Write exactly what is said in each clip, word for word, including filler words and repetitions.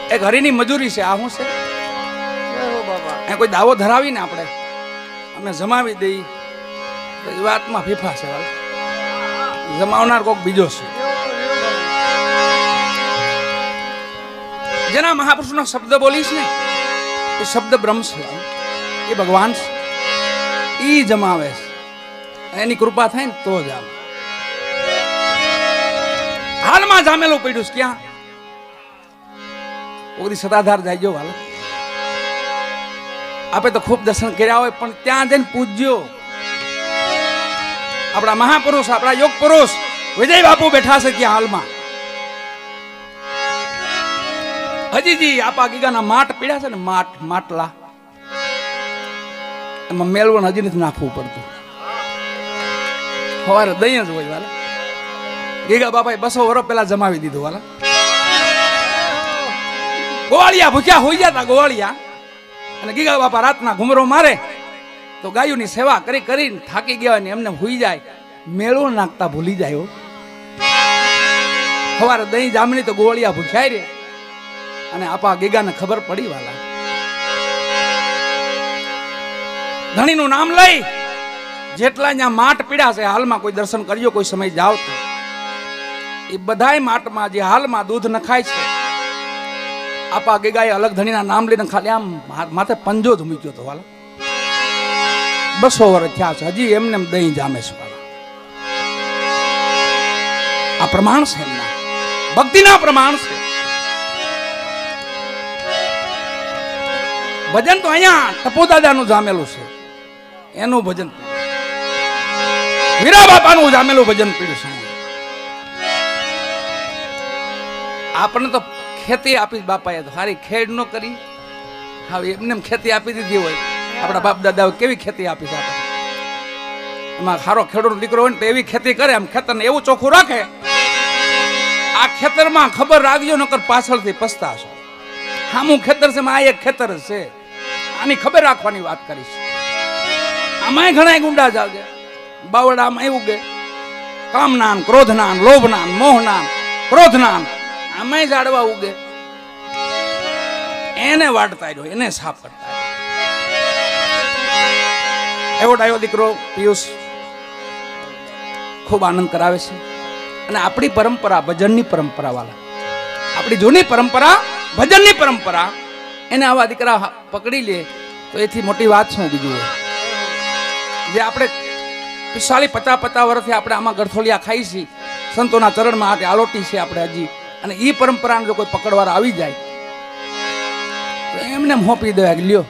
એક હરીની મજૂરી છે. આ શું છે? એ કોઈ દાવો ધરાવીને આપણે અમે જમાવી દઈ તો એ વાતમાં ફીફા છે. જમાવનાર કોક બીજો છે. જેના મહાપુરુષનો શબ્દ બોલીશ ને એ શબ્દ બ્રહ્મ છે, એ ભગવાન છે, એ જમાવે છે. એની કૃપા થાય ને તો જામ. હાલમાં જામેલું પડ્યું છે. ક્યાં ઓરી સતાધાર જાય જો વાલો. આપે તો ખૂબ દર્શન કર્યા હોય પણ ત્યાં જઈને પૂજ્યો. આપણા મહાપુરુષ, આપણા યોગ પુરુષ વિજય બાપુ બેઠા છે ત્યાં હાલમાં. હજીજી આપા ગીગાના માટ પીડ્યા છે ને, માટ માટલા એમાં મેળવણ હજી નથી નાખવું પડતું. સવારે દહીં જ હોય વાલા. ગીગા બાપાએ બસો વર્ષ પહેલા જમાવી દીધું વાલા. ગોવાળિયા ભૂખ્યા હોઈ જતા ગોવાળિયા, અને ગીગા બાપા રાતના ઘુમરો મારે તો ગાયોની સેવા કરી કરીને થાકી ગયા ને એમને હોઈ જાય. મેળો નાખતા ભૂલી જાય. સવારે દહીં જામણી તો ગોવાળિયા ભૂખ્યા રે. અને આપા ગીગાને ખબર પડી વાલા. ધણીનું નામ લઈ જેટલા અહીંયા માટ પીડા છે હાલમાં કોઈ દર્શન કરજો, કોઈ સમય જાવ તો એ બધાય માટમાં જે હાલમાં દૂધ નખાય છે, આપા ગીગાએ અલગ ધણીના નામ લઈને ખાલી આમ માથે પંજો જ મૂક્યો હતો વાલા. બસો વર્ષ થયા છે હજી એમને દહીં જામે છે વાલા. આ પ્રમાણ છે એમના ભક્તિના પ્રમાણ છે. ભજન તો અહીંયા ટપોદાદાનું જામેલું છે, એનું ભજન. વીરા બાપાનું જામેલું ભજન પીડ્યું છે. આપણને તો ખેતી આપી બાપાએ તો સારી ખેડ ન કરી. હવે એમને ખેતી આપી દીધી હોય. આપણા બાપ દાદાઓ કેવી ખેતી આપી છે આપણે. એમાં સારો ખેડૂત દીકરો હોય ને તો એવી ખેતી કરે, આમ ખેતરને એવું ચોખ્ખું રાખે. આ ખેતરમાં ખબર રાખજો નકર પાછળથી પસ્તાશો. હામું ખેતર છે, આ એક ખેતર છે. આની ખબર રાખવાની વાત કરીશ. આમાંય ઘણા ગુંડા જાગે. બાવડામાં એવું કે કામના, ક્રોધના, લોભના, મોહના, ક્રોધના આમાંય ઝાડવા ઉગે. એને વાટતા રહ્યો, એને સાફ કરતા. એવો ડાયો દીકરો પિયુષ ખૂબ આનંદ કરાવે છે. અને આપણી પરંપરા ભજનની પરંપરા વાળા, આપણી જૂની પરંપરા ભજનની પરંપરા, એને આવા દીકરા પકડી લે તો એથી મોટી વાત શું બીજું હોય. જે આપણે પિસ્તાલીસ પચાસ પચાસ વર્ષથી આપણે આમાં ગરથોલિયા ખાઈ છીએ, સંતોના ચરણમાં હાથે આલોટી છે આપણે હજી. અને એ પરંપરાને જો કોઈ પકડવાર આવી જાય તો એમને મોપી દે લ્યો,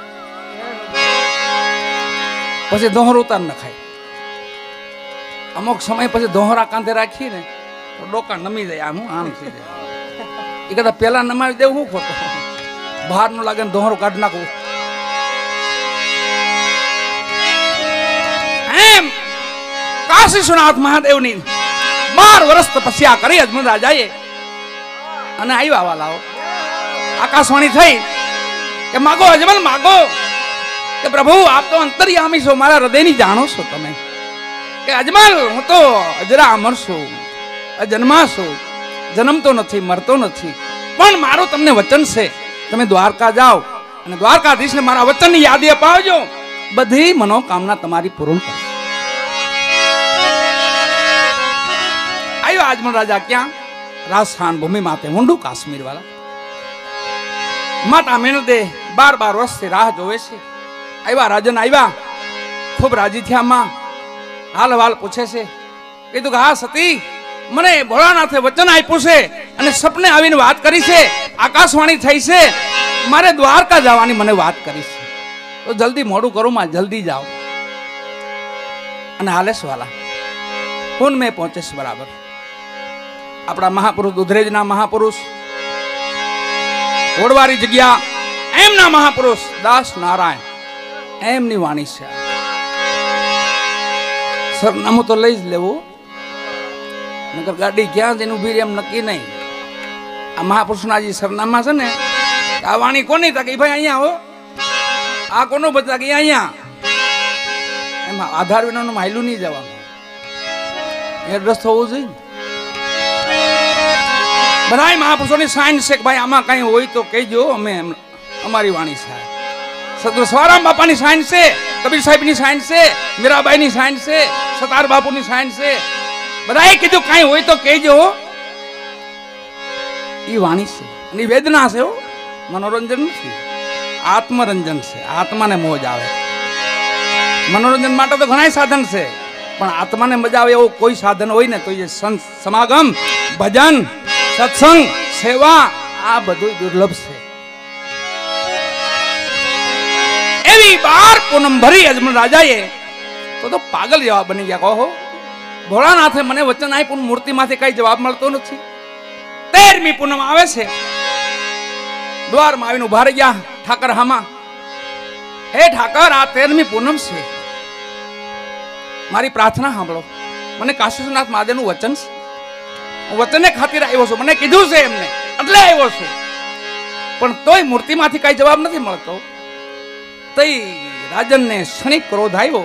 પછી દોહર ઉતાર ન ખાય. અમુક સમય પછી દોહરા કાંધે રાખીએ ને તો ડોકા નમી જાય. આમ આમ થઈ જાય. એ કદાચ પેલા નમાવી દેવું હું ખોટો, બહાર નું લાગે ને દોહરું કાઢી નાખવું. એમ કાશી વિશ્વનાથ મહાદેવની બાર વર્ષ તપસ્યા કરી અજમરા જાય અને આવ્યા વાલાઓ. આકાશવાણી થઈ કે માગો અજમલ માગો, કે પ્રભુ આપ તો અંતર્યામી છો, મારા હૃદયની જાણો છો તમે. કે અજમલ હું તો અજરા અમર છું, અજન્મા છું, જન્મતો નથી, મરતો નથી. પણ મારું તમને વચન છે, તમે દ્વારકા જાઓ અને દ્વારકાધીશને મારા વચનની યાદી અપાવજો, બધી મનોકામના તમારી પૂર્ણ કરશે. આવ્યો અજમલ રાજા ક્યાં? રાજસ્થાન ભૂમિ માતે ઊંડું કાશ્મીર વાળા. માતા મેણદે બાર બાર વર્ષથી રાહ જોવે છે. આવ્યા રાજન આવ્યા, ખૂબ રાજી થયા. માં હાલ હાલ પૂછે છે. કીધું કે હા સતી, મને ભોળાનાથે વચન આપ્યું છે અને સપને આવીને વાત કરી છે, આકાશવાણી થઈ છે, મારે દ્વારકા જવાની મને વાત કરી છે. તો જલ્દી મોડું કરું માં, જલ્દી જાઓ. અને હાલેશ વાલા પૂન મેં પહોંચે છે બરાબર. આપણા મહાપુરુષ દુધરેજના મહાપુરુષ, ઓડવારી જગ્યા એમના મહાપુરુષ દાસ નારાયણ એમની વાણી છે. સરનામું તો લઈ જ લેવું, નકર ગાડી ક્યાં જઈને ઉભી રહી એમ નક્કી નહીં. આ મહાપુરુષના જે સરનામા છે ને, આ વાણી કોની? તા કે ભાઈ અહીંયા હો. આ કોનું બતા કે અહીંયા. એમાં આધાર વિનાનું માયલું નહીં જવાનું, એડ્રેસ થવું જોઈએ. बधाई महापुरुषों ની સાઇન છે કે ભાઈ આમાં કઈ હોય તો કહેજો, અમે અમારી વાણી છે. સદગુરુ સવારામ બાપાની સાઇન છે, કબીર સાહેબની સાઇન છે, મીરાબાઈની સાઇન છે, સતાર બાપુની સાઇન છે. બધાએ કીધું કઈ હોય તો કહેજો. ઈ વાણી છે અને વેદના છે, હો મનોરંજન નથી, આત્મરંજન છે. આત્માને મોજ આવે. મનોરંજન માટે તો ઘણા સાધન છે, પણ આત્માને મજા આવે એવું કોઈ સાધન હોય ને તો એ સંત સમાગમ, ભજન, સત્સંગ, સેવા, આ બધું દુર્લભ છે. એવી બાર પૂનમ ભરી અજમલ રાજાએ તો તો પાગલ જવાબ બની ગયા. કહો ભોળાનાથે મને વચન આપ્યું, મૂર્તિમાંથી કઈ જવાબ મળતો નથી. તેરમી પૂનમ આવે છે, દ્વારમાં આવીને ઉભા રહી ગયા ઠાકર હામાં. હે ઠાકર, આ તેરમી પૂનમ છે, મારી પ્રાર્થના સાંભળો. મને કાશીનાથ મહાદેવનું વચન છે, હું વચનને ખાतिर આવ્યો છું. મને કીધું છે એમને એટલે આવ્યો છું, પણ તોય મૂર્તિમાંથી કઈ જવાબ નથી મળતો. તઈ રાજનને ક્ષણિક ક્રોધ આવ્યો.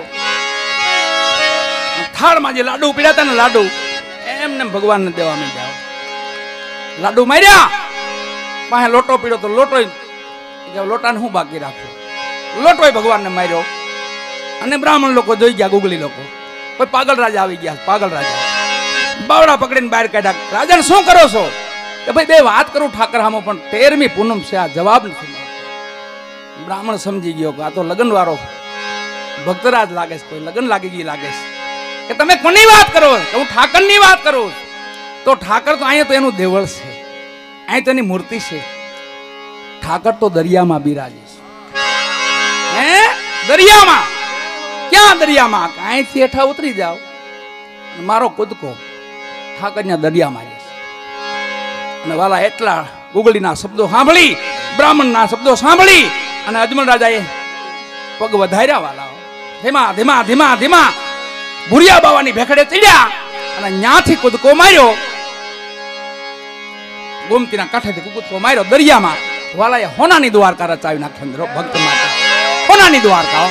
થાળમાં જે લાડુ પીડ્યા હતા ને, લાડુ એમને ભગવાનને દેવા માંડ્યા. લાડુ માર્યા, પાસે લોટો પીડ્યો તો લોટો, લોટાને હું બાકી રાખ્યો, લોટોય ભગવાનને માર્યો. અને બ્રાહ્મણ લોકો જોઈ ગયા, ગુગલી લોકો, કોઈ પાગલ રાજા આવી ગયા. પાગલ રાજા બાવડા પકડીને બહાર કાઢ્યા. રાજાને શું કરો છો? કે ભાઈ બે વાત કરું ઠાકર હામો, પણ તેરમી પૂનમ છે, આ જવાબ નથી મળતો. બ્રાહ્મણ સમજી ગયો કે આ તો લગ્ન વાળો ભક્તરાજ લાગે છે, કોઈ લગ્ન લાગી ગઈ લાગે છે. કે તમે કોની વાત કરો? કે હું ઠાકરની વાત કરું. તો ઠાકર તો અહીંયા તો એનું દેવળ છે, અહીં તો એની મૂર્તિ છે. ઠાકર તો દરિયામાં બિરાજે છે. હે દરિયામાં? ક્યાં દરિયામાં? અહીંથી હેઠા ઉતરી જાઓ, મારો કૂદકો ઠાકરના દરિયામાં છે. અને વાલા એટલા ગુગળીના શબ્દો સાંભળી, બ્રાહ્મણના શબ્દો સાંભળી અને અજમલ રાજાએ પગ વધાર્યા. વાલા ધીમા ધીમા ધીમા ધીમા ભુરિયા બાવાની ભેખડે ચડ્યા અને ન્યાથી કૂદકો માર્યો. ગોમતીના કાંઠેથી કૂદકો માર્યો દરિયામાં. વાલાએ હોનાની દ્વારકા રચાવી નાખી ભક્ત માટે. હોનાની દ્વારકા.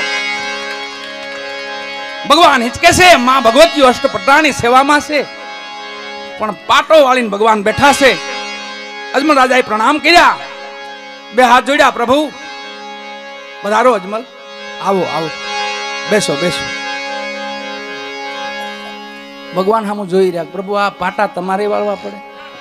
ભગવાન હિચકે છે, માં ભગવતીઓ અષ્ટપટરાની સેવામાં છે, પણ પાટો વાળીને ભગવાન બેઠા છે. અજમલ રાજાએ પ્રણામ કર્યા, બે હાથ જોડ્યા. પ્રભુ પધારો અજમલ, આવો આવો, બેસો બેસો. ભગવાન સામું જોઈ રહ્યા. પ્રભુ આ પાટા તમારે વાળવા પડે?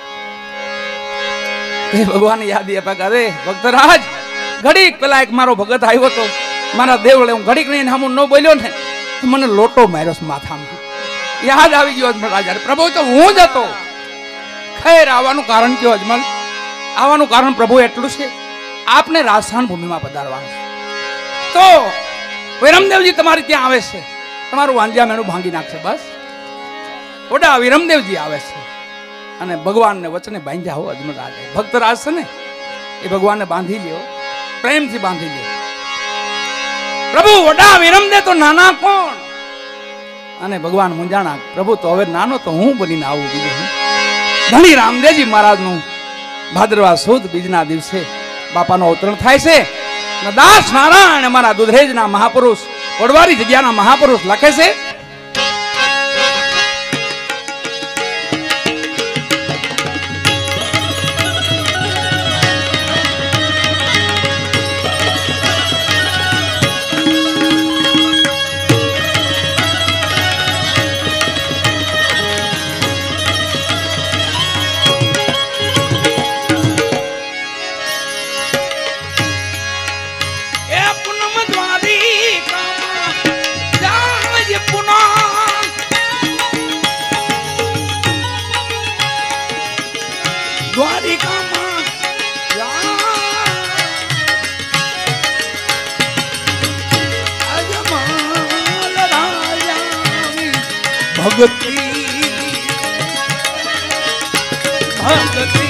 ભગવાન યાદી આપ્યા, અરે ભક્તરાજ, ઘડીક પેલા એક મારો ભગત આવ્યો તો મારા દેવળે, હું ઘડીક નહીં સામું ન બોલ્યો ને, મને લોટો માર્યો માથામાં. યાદ આવી ગયો અજમલ રાજા. પ્રભુ તો હું જ હતો. ખેર, આવવાનું કારણ કયો અજમલ? આવવાનું કારણ પ્રભુ એટલું છે, આપને રાજસ્થાન ભૂમિમાં પધારવાનું તો વિરમદેવજી તમારી ત્યાં આવે છે, તમારું વાંજ્યા મેણું ભાંગી નાખશે. બસ ઓડા વિરમદેવજી આવે છે અને ભગવાનને વચને બાંધ્યા હો અજમલ રાજા. ભક્ત રાજ છે ને, એ ભગવાનને બાંધી લ્યો, પ્રેમથી બાંધી લ્યો. પ્રભુ વડા વિરમદે તો નાના કોણ? અને ભગવાન મુંજાણા, પ્રભુ તો હવે નાનો તો હું બનીને આવું. બીજું ધણી રામદેવજી મહારાજનું ભાદરવા સુદ બીજના દિવસે બાપાનો અવતરણ થાય છે. દાસ નારાયણ અમારા દુધરેજના મહાપુરુષ, ઓડવારી જગ્યાના મહાપુરુષ લખે છે, ભક્તિ ભક્તિ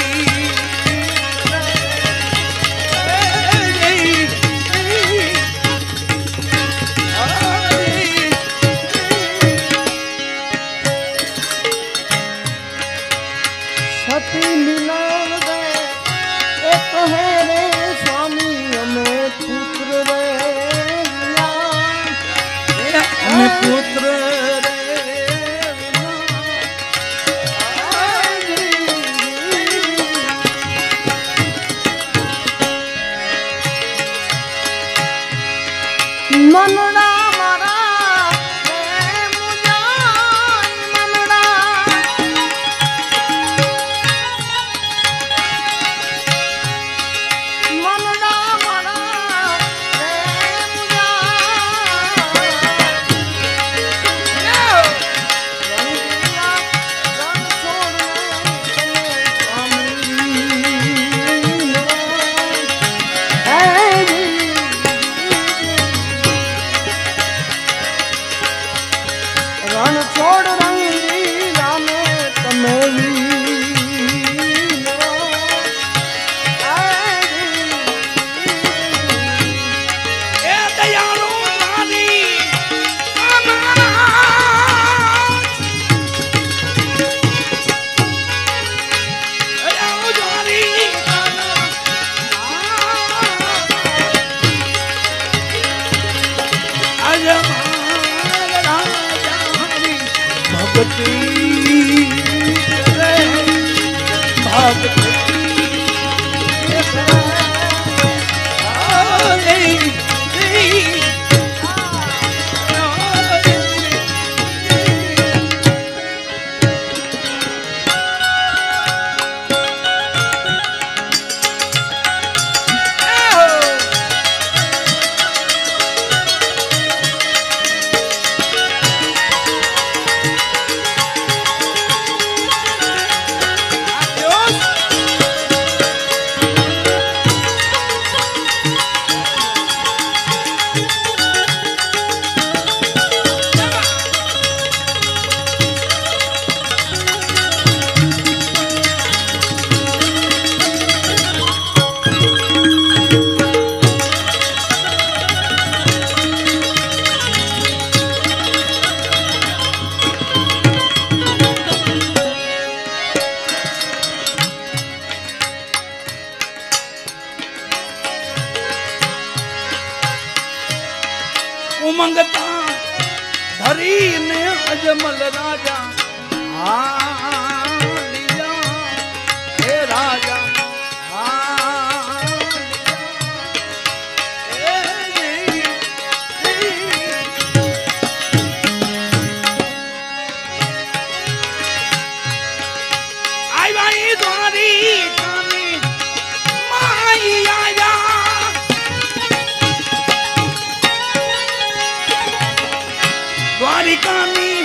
સતી મિલન રે એક હે રે સ્વામી, અમે પુત્ર રે અમે પુત્ર રે મનડા મારા પ્રેમ જાય મનડા મનડા મારા પ્રેમ જાય રંગિયા રંગ છોડને રણ છોડ રંગી રામે તમે એ દયાળુ મારી દયાળુ મારી આજ મારા રાજાની ભક્તિ કરે ભક્તિ ઉમંગતા ધરીને અજમલ રાજા હાલી જા હે રાજા હાલી જા. એ આવ્યા ઈ દ્વારી કાની માઈ આયા દ્વારિકાની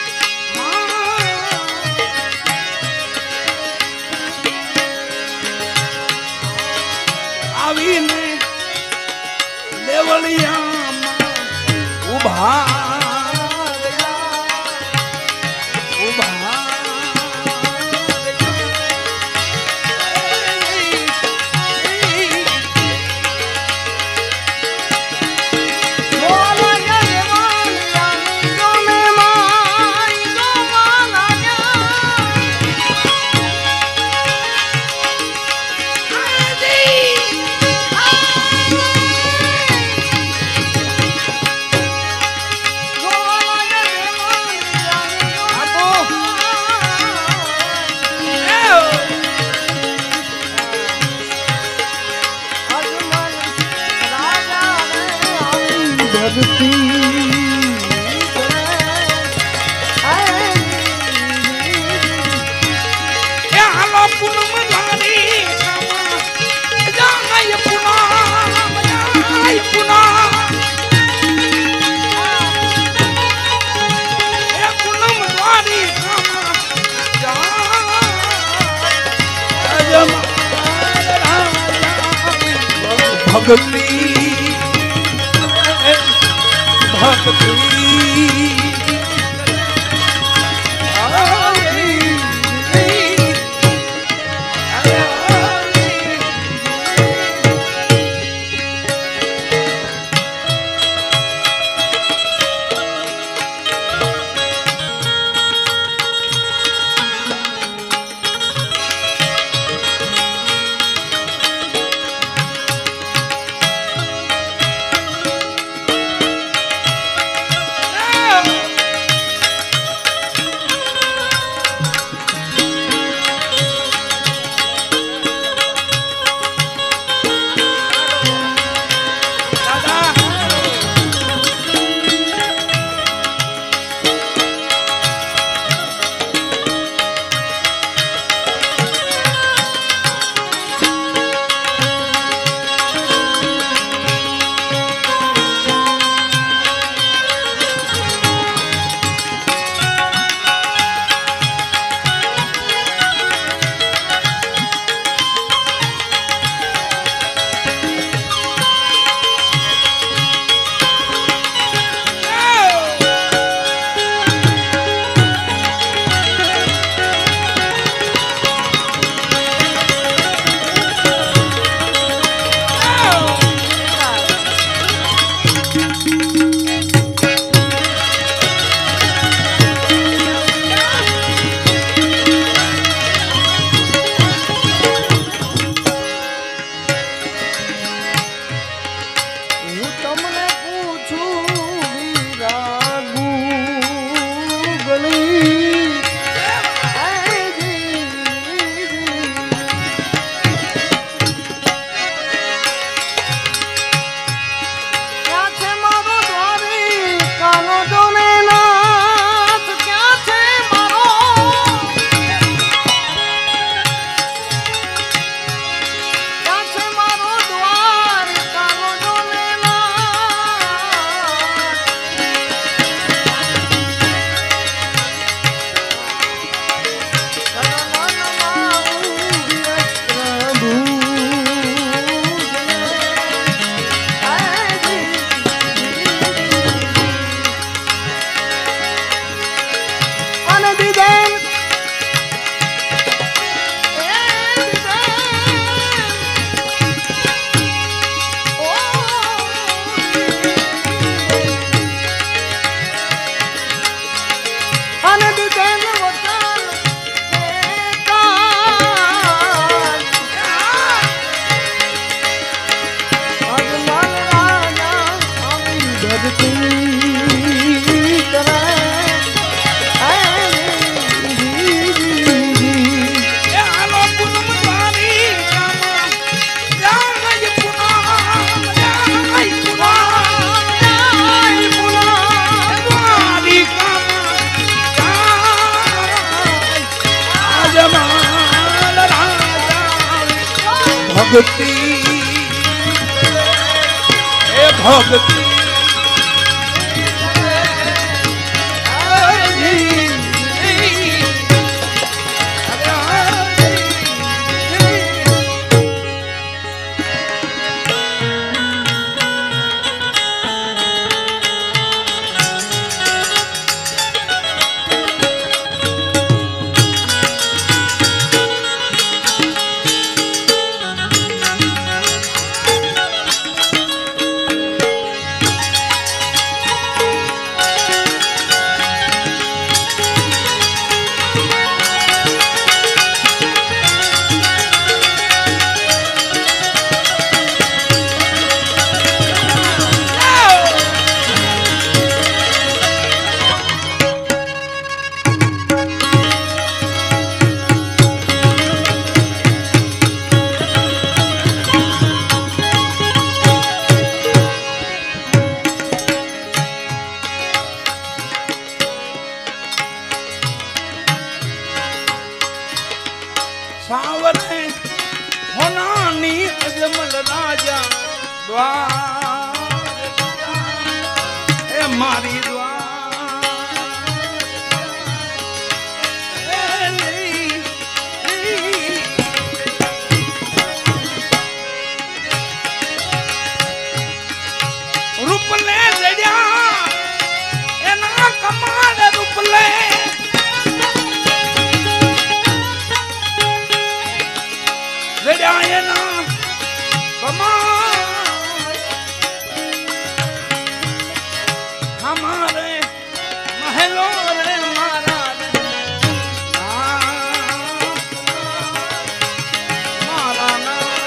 આવીને દેવળિયામાં ઉભા ઉભા ભક્તિ ભક્તિ ભક્તિ એ ભક્તિ સાવરે હોનાની અજમલ રાજા દ્વાર એ મારી રૂપલે જડ્યા એના કમાડ રૂપલે જડ્યા કમાડ હમારે મહેલો રે મારા મારા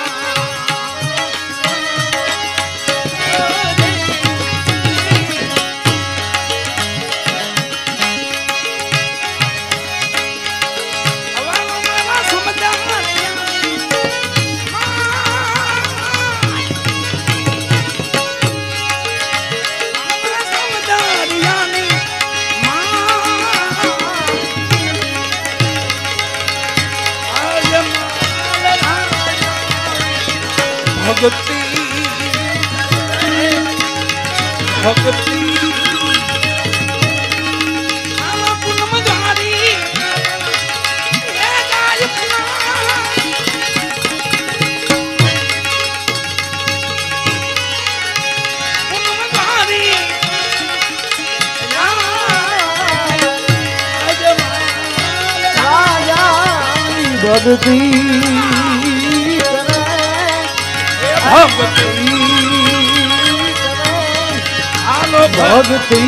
ભક્તિ ભક્તિ આલો પૂનમ ધારી એ ગાય પૂનમ ધારી રાજાની ભક્તિ ભક્તિ આલો ભક્તિ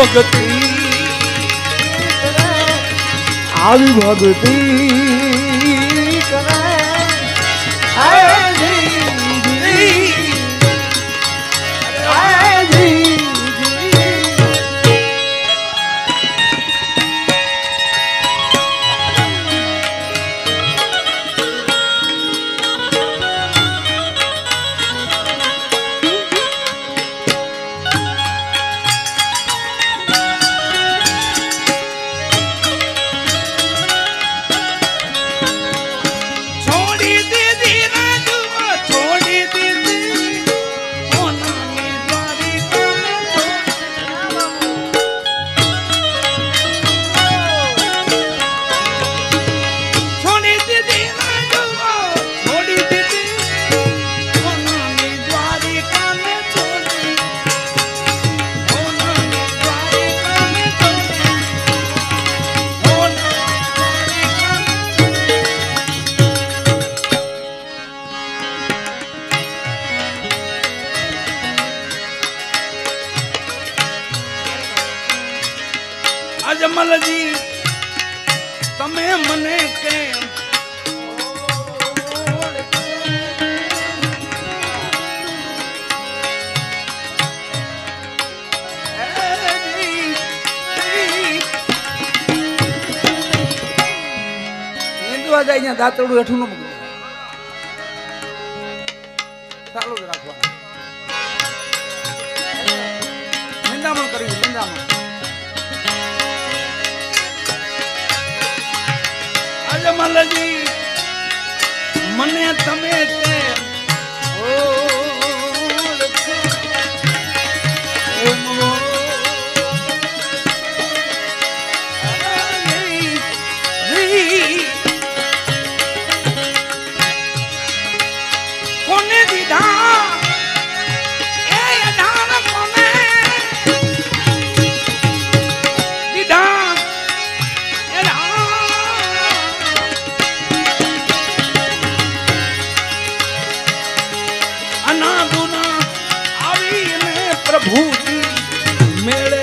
भक्ति આવી ભક્તિ કરે આય જી જી આય જી અજમલજી તમે મને કેમ નીંદવા જાય ત્યાં દાંતરડું હેઠું ન મૂકવું, ચાલુ જ રાખવાનું. નિંદામણ કરવી, નિંદામણ. અજમલજી મને તમે કેમ ઓળખો એમ કોને દીધા એ અઢાર કોને દીધા એ અનાદુના આવીને પ્રભુજી મેળે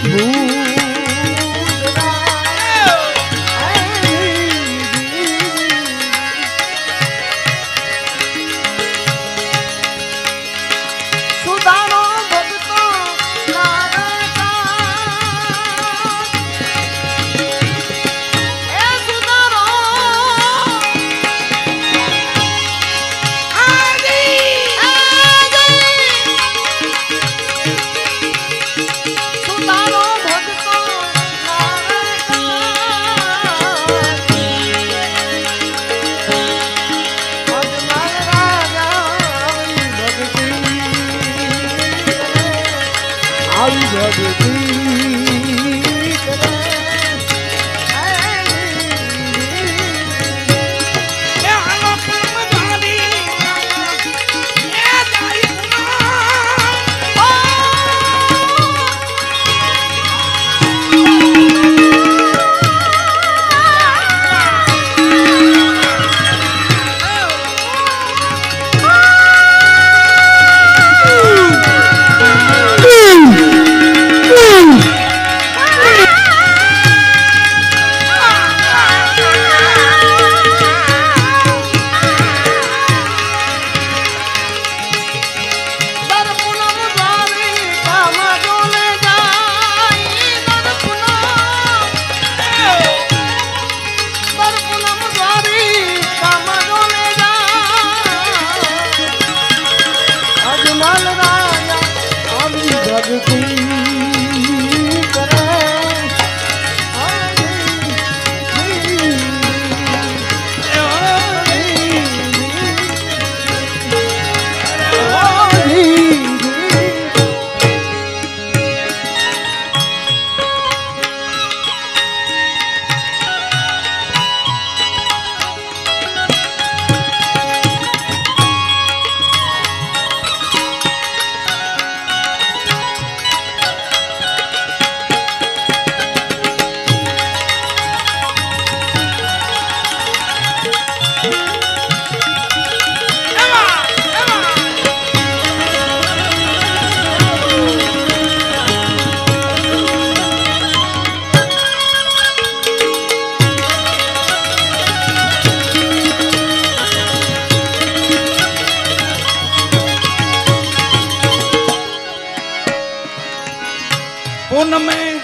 पून में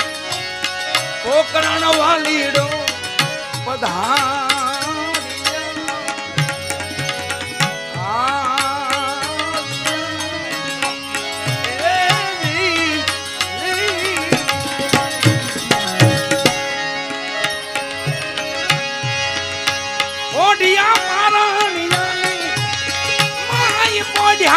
पोकरण वालीड़ो पधारिया ओडिया मारानिया माई पोढ़िया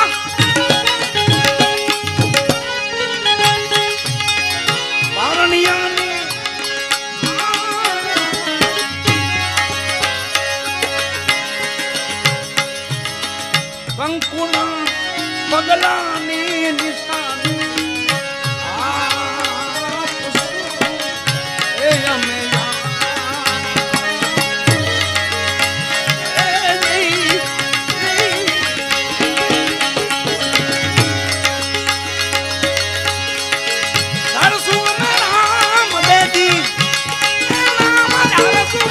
कंकुना पगलानी निशानी आप ए अमेया ए नहीं दरसू में राम दे दी नाम दरसू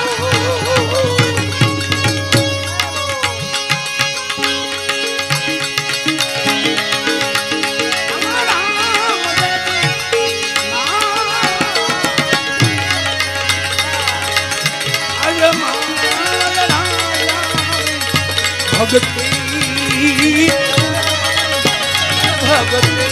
भगती भगती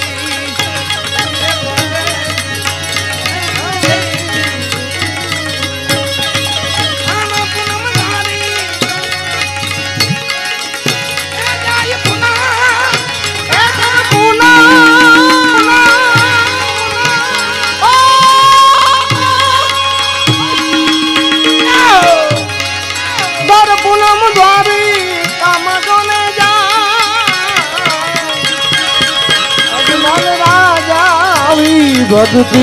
भगती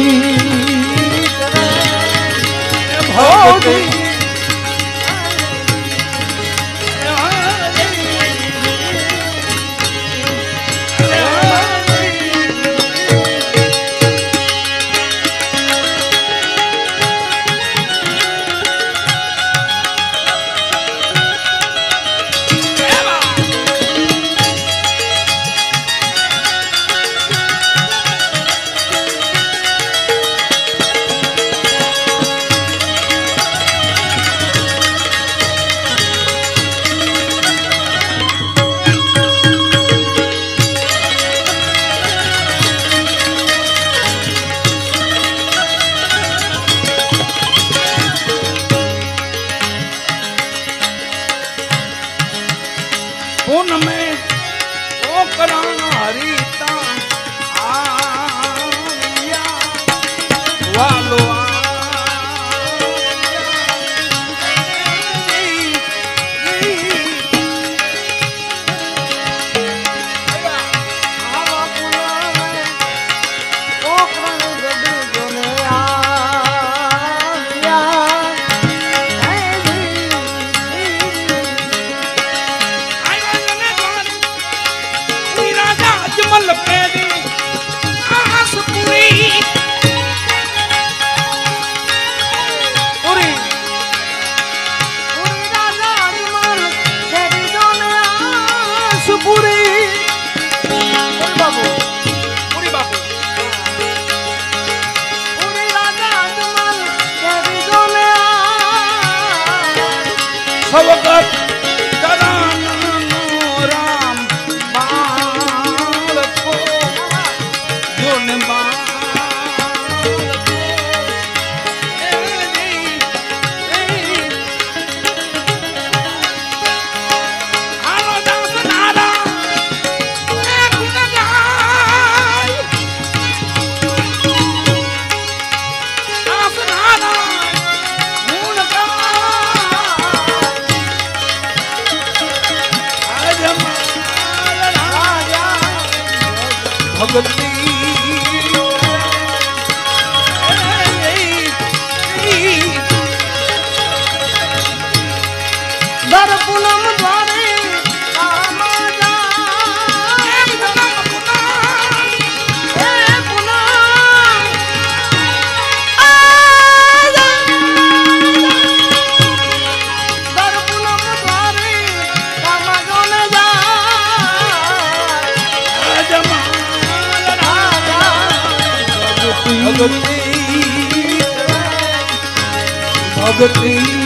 भगती ને બા ભગતી દર પૂનમ દ્વારે આમાં જા હે પૂનમ આજા દર પૂનમ દ્વારે આમાં જોને જા ભગતી ભગતી